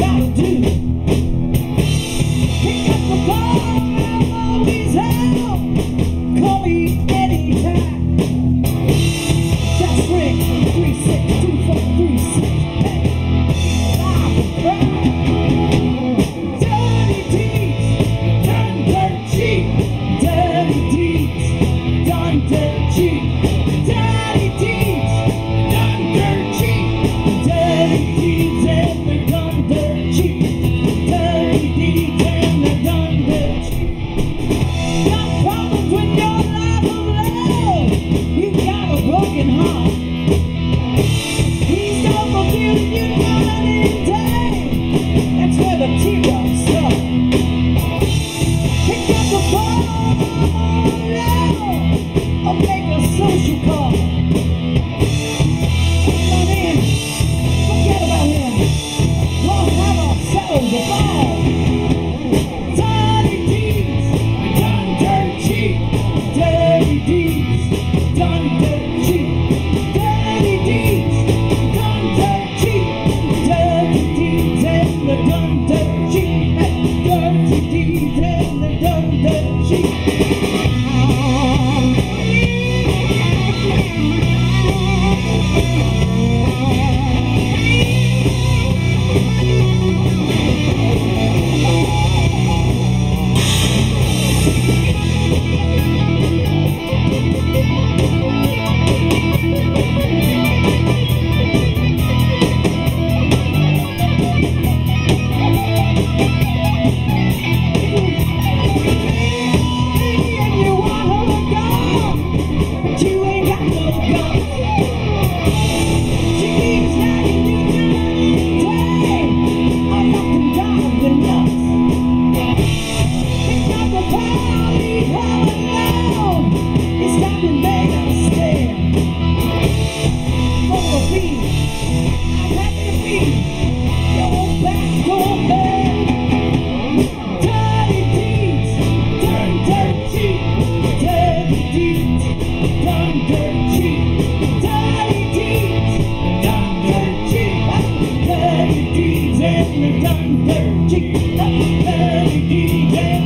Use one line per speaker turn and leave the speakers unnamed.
gotta do. Pick up the phone, I'm always home. Call me anytime. That's Rick, 362436. Hey, live and crime. Dirty deeds, done dirt cheap. Dirty deeds, done dirt cheap. Dirty deeds, done dirt cheap. Dirty deeds and they're done dirt cheap. Dirty deeds and they're done dirt cheap. Got problems with your life of love. You got a broken heart. He's not forgiving you night and day. That's where the teardrops start. Pick up the phone now, or make a social call. Not in, forget about him. We'll have ourselves a ball. Dirty deeds, done dirt cheap. Dirty deeds, done dirt cheap. Dirty deeds, done dirt cheap. Dirty deeds and they're done dirt cheap. Hey, dirty deeds and they're done dirt cheap. Done dirt cheap, dirty deeds.